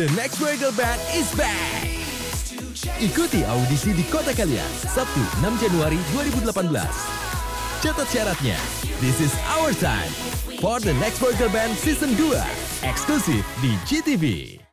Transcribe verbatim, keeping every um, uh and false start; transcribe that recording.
The Next Boy Girl Band is back. Ikuti audisi di kota kalian, Sabtu enam Januari dua ribu delapan belas. Catat syaratnya. This is our time for The Next Boy Girl Band Season dua. Eksklusif di G T V.